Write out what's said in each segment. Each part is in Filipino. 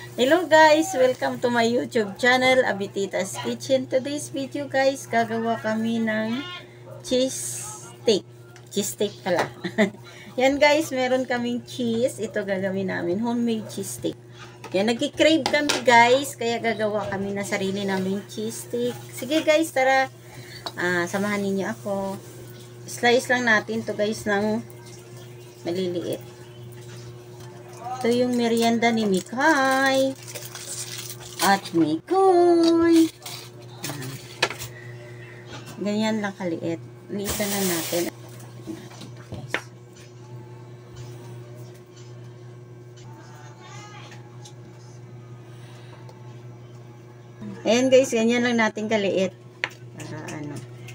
Hello guys! Welcome to my YouTube channel, Abitita's Kitchen. Today's video guys, gagawa kami ng cheese steak. Cheese steak pala. Yan guys, meron kaming cheese. Ito gagawin namin, homemade cheese steak. Yan, nag-crave kami guys, kaya gagawa kami na sarili naming cheese steak. Sige guys, tara, samahan ninyo ako. Slice lang natin to guys ng maliliit. Ito yung merienda ni Mikay at Mikoy. Ganyan lang kaliit. Liitan na natin. Ayan guys, ganyan lang natin kaliit. Para ano.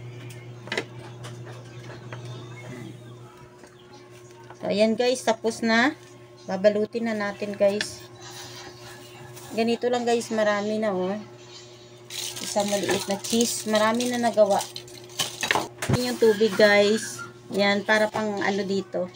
So ayan guys, tapos na. Babalutin na natin guys. Ganito lang guys, marami na oh. Isang maliit na cheese. Marami na nagawa. Yan yung tubig guys. Yan, para pang ano dito.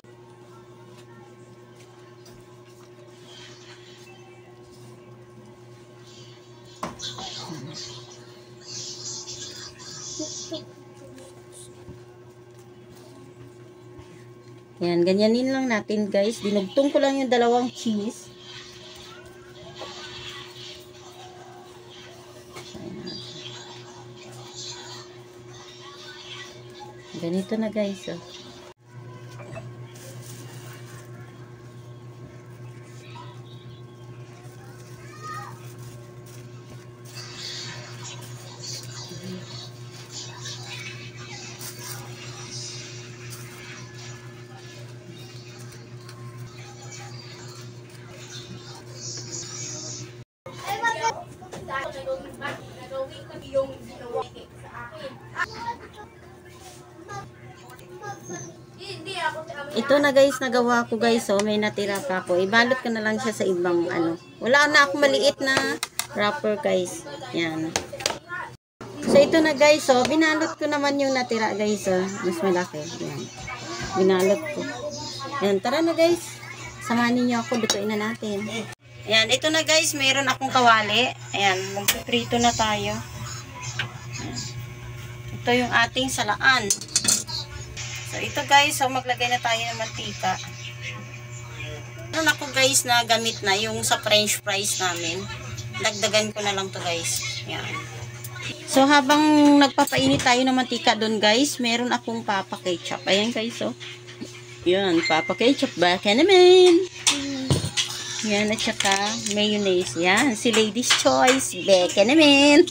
Yan, ganyanin lang natin guys. Dinugtong ko lang yung dalawang cheese. Ganito na guys oh. Ito na guys, nagawa ko guys, so may natira pa ako. Ibalot ko na lang siya sa ibang ano. Wala na ako maliit na wrapper guys. Yan. So ito na guys, so binalot ko naman yung natira guys, so mas malaki. Yan. Binalot ko. Yan, tara na guys. Samahan niyo ako, lutuin na natin. Yan, ito na guys, mayroon akong kawali. Ayan, magpiprito na tayo. Yan. Ito yung ating salaan. So, ito guys, so maglagay na tayo ng mantika. Meron ako guys na gamit na yung sa french fries namin. Dagdagan ko na lang to guys. Yan. So, habang nagpapainit tayo ng mantika doon guys, meron akong papa ketchup. Ayan guys, so. Yan, papa ketchup. Baka naman. Yan, at saka mayonnaise. Yan, si Lady's Choice. Baka naman.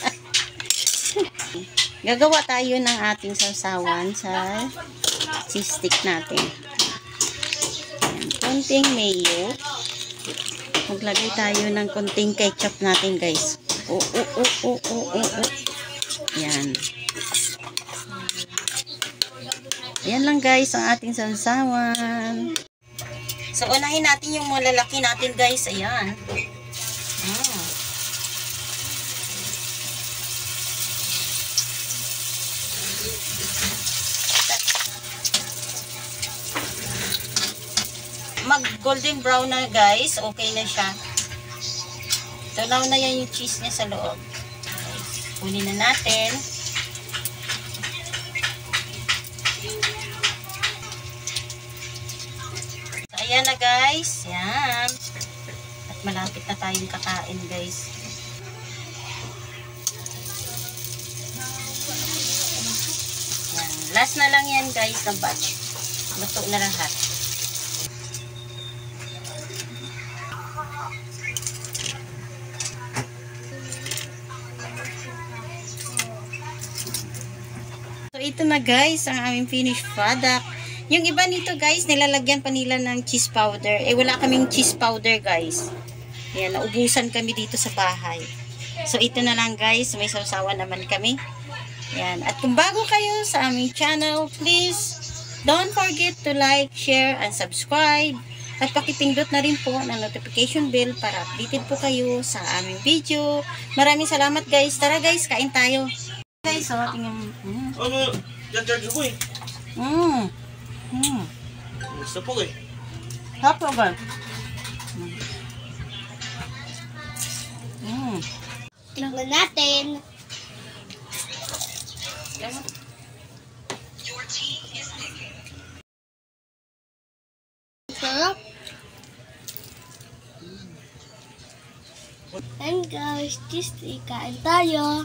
Gagawa tayo ng ating sausawan sa cheese stick natin. Ayan, konting mayo. Maglagay tayo ng konting ketchup natin guys. Ayan. Ayan lang guys ang ating sausawan. So unahin natin yung malalaki natin guys. Ayan. Mag golden brown na guys, okay na siya. Tunaw na yan yung cheese niya sa loob. Kunin na natin. So, ayan na guys. Yan. At malapit na tayong kakain guys. Yan. Last na lang yan guys na batch. Luto na lahat. So, ito na guys, ang aming finished product. Yung iba nito guys, nilalagyan pa nila ng cheese powder. Eh, wala kaming cheese powder guys. Yan, naubusan kami dito sa bahay. So, ito na lang guys, may sausawan naman kami. Yan, at kung bago kayo sa aming channel, please don't forget to like, share, and subscribe. At pakipindot na rin po ng notification bell para updated po kayo sa aming video. Maraming salamat guys. Tara guys, kain tayo. Guys, so, tingnan mo. Ano, yan charge ko eh. Gusto po eh. Hapon ba? Tingnan natin. Sarap. And guys, this kain tayo.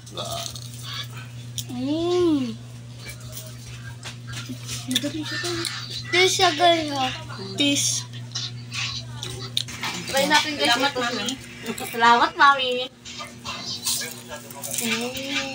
This siya guys. This. Try natin guys. Salamat, Mami. Salamat, Mami.